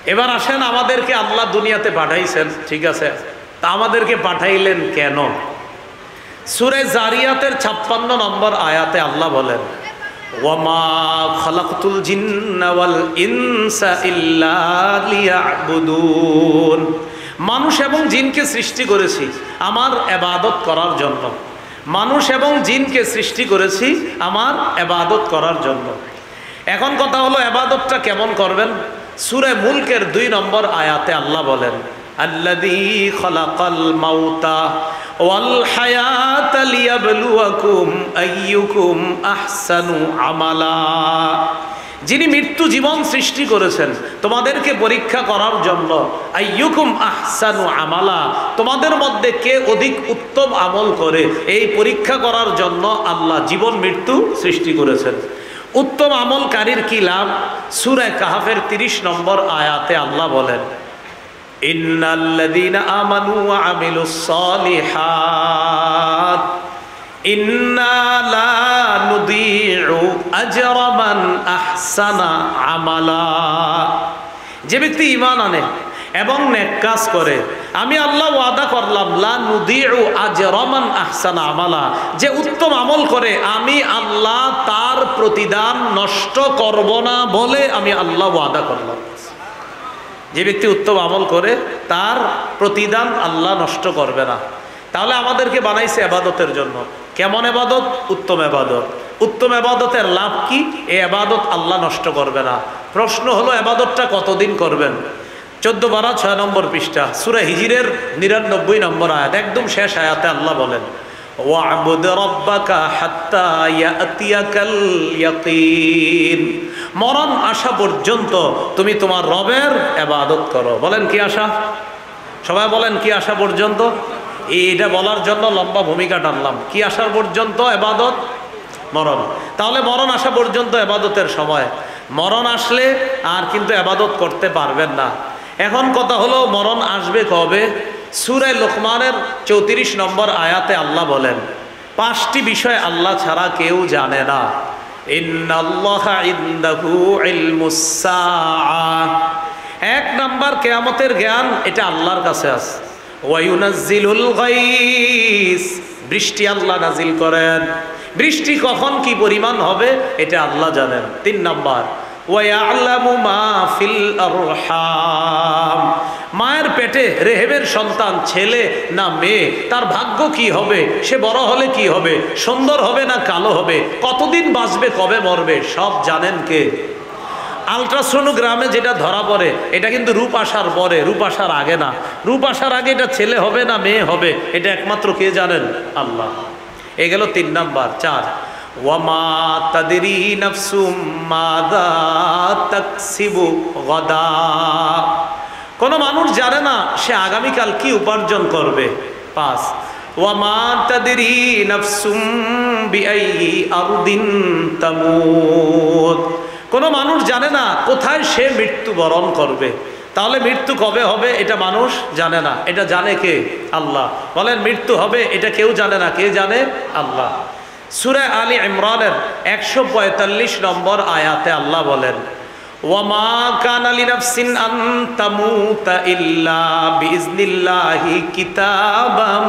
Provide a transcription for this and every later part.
এবার আসেন, আমাদেরকে আল্লাহ দুনিয়াতে পাঠাইছেন, ঠিক আছে, তা আমাদেরকে পাঠাইলেন কেন? সূরা জারিয়াতের 56 নম্বর আয়াতে আল্লাহ বলেন, ওয়ামা খালাকতুল জিন্না ওয়াল ইনসা ইল্লা লিয়াবুদুন। মানুষ এবং জিনকে সৃষ্টি করেছি আমার ইবাদত করার জন্য। মানুষ এবং জিনকে সৃষ্টি করেছি আমার ইবাদত করার জন্য। এখন কথা হলো, ইবাদতটা কেমন করবেন? সূরা মুলকের 2 নম্বর আয়াতে আল্লাহ বলেন, আল্লাযী খালাকাল মাউতা ওয়াল হায়াতা লিয়াবলুয়াকুম আইয়ুকুম আহসানু আমালা। যিনি মৃত্যু জীবন সৃষ্টি করেছেন তোমাদেরকে পরীক্ষা করার জন্য। আইয়ুকুম আহসানু আমালা, তোমাদের মধ্যে কে অধিক উত্তম আমল করে, এই পরীক্ষা করার জন্য আল্লাহ জীবন মৃত্যু সৃষ্টি করেছেন। উত্তম আমলকারীর কি লাভ? সূরা কাহফের 30 নম্বর আয়াতে আল্লাহ বলেন, ইন্নাল্লাযীনা আমানু ওয়া আমিলুস সালিহাত ইন্না লা নুদিউ আজরা মান আহসানা আমালা। যে ব্যক্তি ঈমান আনে এবং নেক কাজ করে, আমি আল্লাহ ওয়াদা করলাম, লা নুদিউ আজরা মান আহসানা আমালা, যে উত্তম আমল করে আমি আল্লাহ তার প্রতিদান নষ্ট করব না বলে আমি আল্লাহ ওয়াদা করলাম। যে ব্যক্তি উত্তম আমল করে তার প্রতিদান আল্লাহ নষ্ট করবে না। তাহলে আমাদেরকে বানাইছে ইবাদতের জন্য। কেমন ইবাদত? উত্তম ইবাদত। উত্তম ইবাদতের লাভ কি? এই ইবাদত আল্লাহ নষ্ট করবে না। প্রশ্ন হলো, ইবাদতটা কতদিন করবেন? 14 পারা 6 নম্বর পৃষ্ঠা সূরা হিজরের 99 নম্বর আয়াত, একদম শেষ আয়াতে আল্লাহ বলেন, ওয়া'বুদ রাব্বাকা হাত্তা ইয়াতিয়াকাল ইয়াকিন। মরণ আসা পর্যন্ত তুমি তোমার রবের ইবাদত করো। বলেন কি আশা? সবাই বলেন কি আসা পর্যন্ত? এইটা বলার জন্য লম্বা ভূমিকা টানলাম। কি আসার পর্যন্ত ইবাদত? মরণ। তাহলে মরণ আসা পর্যন্ত ইবাদতের সময়। মরণ আসলে আর কিন্তু ইবাদত করতে পারবেন না। এখন কথা হলো, মরণ আসবে কবে? সূরা লোকমানের 34 নম্বর আয়াতে আল্লাহ বলেন, 5টি বিষয় আল্লাহ ছাড়া কেউ জানে না। ইন্নাল্লাহা ইনদাহু ইলমুস সাআহ। 1 নাম্বার কিয়ামতের জ্ঞান, এটা আল্লাহর কাছে আছে। ওয়া ইউনাজ্জিলুল গায়স, বৃষ্টি আল্লাহ নাজিল করেন। বৃষ্টি কখন কি পরিমাণ হবে এটা আল্লাহ জানেন। 3 নাম্বার, ওয়া ইয়ালামু মা ফিল আরহাম। মায়ের পেটে রেহেবের সন্তান ছেলে না মেয়ে, তার ভাগ্য কি হবে, সে বড় হলে কি হবে, সুন্দর হবে না কালো হবে, কতদিন বাঁচবে, কবে মরবে, সব জানেন কে? আলট্রাসোনোগ্রামে যেটা ধরা পড়ে এটা কিন্তু রূপ আসার পরে, রূপ আসার আগে না। রূপ আসার আগে এটা ছেলে হবে না মেয়ে হবে, এটা একমাত্র কে জানেন? আল্লাহ। এ গেল 3 নাম্বার। 4, ওয়ামা তাদরি নাফসুম মাযা তাকসিবু গাদা। কোন মানুষ জানে না সে আগামীকাল কি উপার্জন করবে। 5, ওয়ামা তাদরি নাফসুম বিআইয়ি আরদিন তামুত। কোনো মানুষ জানে না কোথায় সে মৃত্যুবরণ করবে। তাহলে মৃত্যু কবে হবে এটা মানুষ জানে না, এটা জানে কে? আল্লাহ। বলেন মৃত্যু হবে এটা কেউ জানে না, কে জানে? আল্লাহ। সূরা আলী ইমরানের 145 নম্বর আয়াতে আল্লাহ বলেন, ওয়ামা কানা লিনাফসিন আন তামুতা ইল্লা বিইজনিল্লাহি কিতাবাম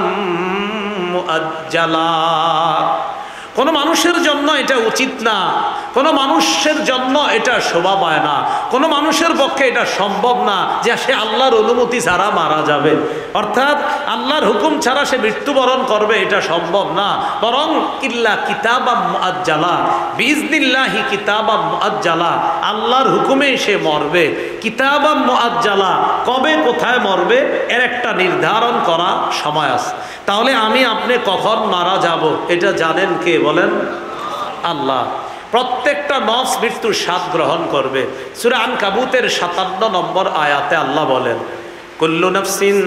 মুআজ্জালা। কোনো মানুষের জন্য এটা উচিত না, কোনো মানুষের জন্য এটা শোভা পায় না, কোনো মানুষের পক্ষে এটা সম্ভব না যে সে আল্লাহর অনুমতি ছাড়া মারা যাবে, অর্থাৎ আল্লাহর হুকুম ছাড়া সে মৃত্যুবরণ করবে, এটা সম্ভব না। বরং ইল্লা কিতাবাম মুআজ্জালা, বিইজনিল্লাহি কিতাবাম মুআজ্জালা, আল্লাহর হুকুমে সে মরবে। কিতাবাম মুআজ্জালা, কবে কোথায় মরবে এর একটা নির্ধারণ করা সময় আছে। তাহলে আমি আপনি কখন মারা যাব এটা জানেন কে? বলেন আল্লাহ। প্রত্যেকটা নফস মৃত্যুর স্বাদ গ্রহণ করবে। সূরা আনকাবুতের 57 নম্বর আয়াতে আল্লাহ বলেন, কুল্লু নাফসিন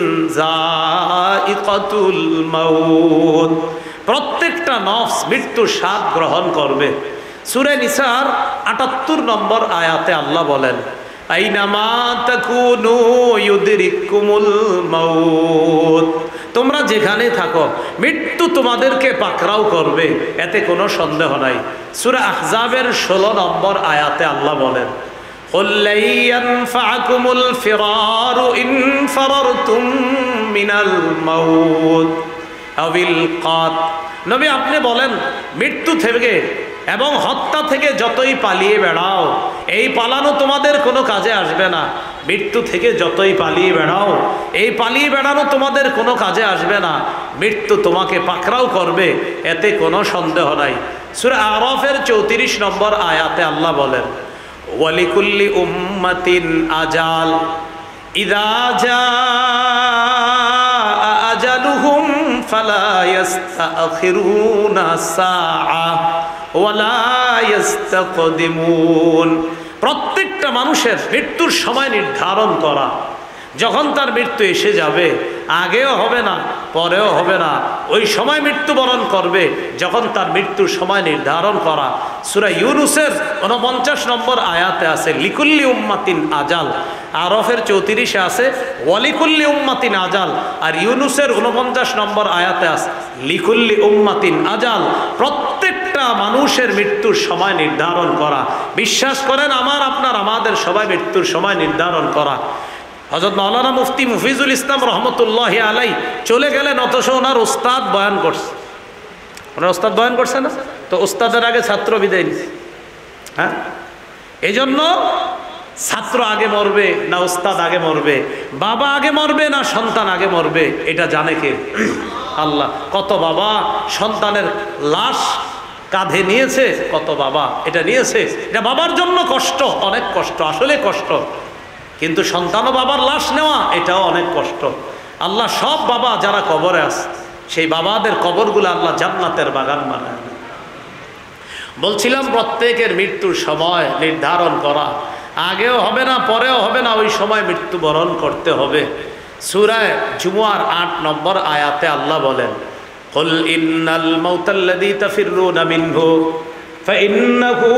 যায়িকাতুল মাউত। প্রত্যেকটা নফস মৃত্যুর স্বাদ গ্রহণ করবে। সূরা নিসার 78 নম্বর আয়াতে আল্লাহ বলেন, আইনামা তাকুনু ইউদরিকুমুল মাউত। তোমরা যেখানে থাকো মৃত্যু তোমাদেরকে পাকড়াও করবে, এতে কোনো সন্দেহ নাই। সূরা আহজাবের 16 নম্বর আয়াতে আল্লাহ বলেন, قل لن ينفعكم الفرار إن فررتم من الموت أو القتل। নবী আপনি বলেন মৃত্যু থেকে এবং হত্যা থেকে যতই পালিয়ে বেড়াও, এই পালানো তোমাদের কোনো কাজে আসবে না। মৃত্যু থেকে যতই পালিয়ে বেড়াও, এই পালিয়ে বেড়ানো তোমাদের কোনো কাজে আসবে না। মৃত্যু তোমাকে পাকড়াও করবে, এতে কোনো সন্দেহ নাই। সূরা আরাফের 34 নম্বর আয়াতে আল্লাহ বলেন, ওয়ালিকুল্লি উম্মাতিন আজাল ইযা জাআ আজালুহুম ফালা ইস্তাখিরুনা সাআ ওয়ালা ইস্তাকদিমুন। প্রত্যেকটা মানুষের মৃত্যুর সময় নির্ধারণ করা। যখন তার মৃত্যু এসে যাবে, আগেও হবে না পরেও হবে না, ওই সময় মৃত্যুবরণ করবে যখন তার মৃত্যুর সময় নির্ধারণ করা। সূরা ইউনূসের 49 নম্বর আয়াতে আছে লিকুল্লি উম্মাতিন আজাল। আরফের 34-এ আছে ওয়ালিকুল্লি উম্মাতিন আজাল। আর ইউনূসের 49 নম্বর আয়াতে আছে লিকুল্লি উম্মাতিন আজাল। প্রত্যেকটা মানুষের মৃত্যুর সময় নির্ধারণ করা। বিশ্বাস করেন আমার আপনার আমাদের সবাই মৃত্যুর সময় নির্ধারণ করা। হযরত মাওলানা মুফতি মুফিজুল ইসলাম রহমতুল্লাহি আলাই চলে গেলেন, অথচ ওনার ওস্তাদ বয়ান করছে। ওনার ওস্তাদ বয়ান করছে না, তো ওস্তাদের আগে ছাত্র বিদায় নিছে। হ্যাঁ, এই জন্য ছাত্র আগে মরবে না ওস্তাদ আগে মরবে, বাবা আগে মরবে না সন্তান আগে মরবে, এটা জানে কে? আল্লাহ। কত বাবা সন্তানের লাশ কাঁধে নিয়েছে, কত বাবা এটা নিয়েছে। এটা বাবার জন্য কষ্ট, অনেক কষ্ট, আসলে কষ্ট। কিন্তু সন্তান ও বাবার লাশ নেওয়া এটাও অনেক কষ্ট। আল্লাহ সব বাবা যারা কবরে আছে, সেই বাবাদের কবরগুলো আল্লাহ জান্নাতের বাগান বানায়। বলছিলাম প্রত্যেকের মৃত্যুর সময় নির্ধারণ করা। আগেও হবে না পরেও হবে না, ওই সময় মৃত্যুবরণ করতে হবে। সূরা জুমুয়ার 8 নম্বর আয়াতে আল্লাহ বলেন, কুল ইন্নাল মাউতাল্লাযী তাফিররুনা মিনহু ফাইন্নাহু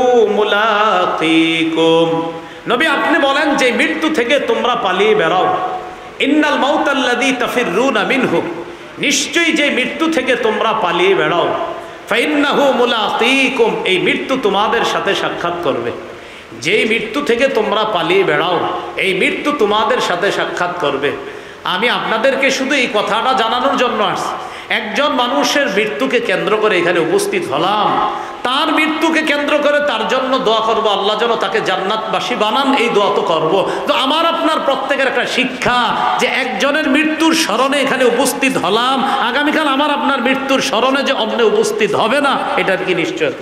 মুলাকীকুম। নবী আপনি বলেন যে মৃত্যু থেকে তোমরা পালিয়ে বেড়াও। ইন্নাল মাউতাল্লাযী তাফিররুনা মিনহু, নিশ্চয়ই যে মৃত্যু থেকে তোমরা পালিয়ে বেড়াও, ফাইন্নাহু মুলাকীকুম, এই মৃত্যু তোমাদের সাথে সাক্ষাৎ করবে। যেই মৃত্যু থেকে তোমরা পালিয়ে বেড়াও, এই মৃত্যু তোমাদের সাথে সাক্ষাৎ করবে। আমি আপনাদেরকে শুধু এই কথাটা জানানোর জন্য আসছি। একজন মানুষের মৃত্যুকে কেন্দ্র করে এখানে উপস্থিত হলাম, তার মৃত্যুকে কেন্দ্র করে তার জন্য দোয়া করব, আল্লাহ যেন তাকে জান্নাতবাসী বানান, এই দোয়া তো করবো। তো আমার আপনার প্রত্যেকের একটা শিক্ষা যে একজনের মৃত্যুর স্মরণে এখানে উপস্থিত হলাম, আগামীকাল আমার আপনার মৃত্যুর স্মরণে যে অন্য উপস্থিত হবে না, এটার কি নিশ্চয়?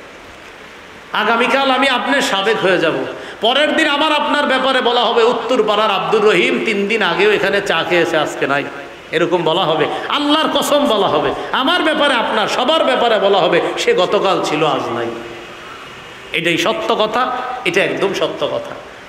আগামীকাল আমি আপনার সাবেক হয়ে যাব, পরের দিন আমার আপনার ব্যাপারে বলা হবে উত্তর পাড়ার আব্দুর রহিম 3 দিন আগেও এখানে চা খেয়েছে, আজকে নাই, এরকম বলা হবে। আল্লাহর কসম বলা হবে। আমার ব্যাপারে আপনার সবার ব্যাপারে বলা হবে সে গতকাল ছিল আজ নাই। এটাই সত্য কথা, এটা একদম সত্য কথা।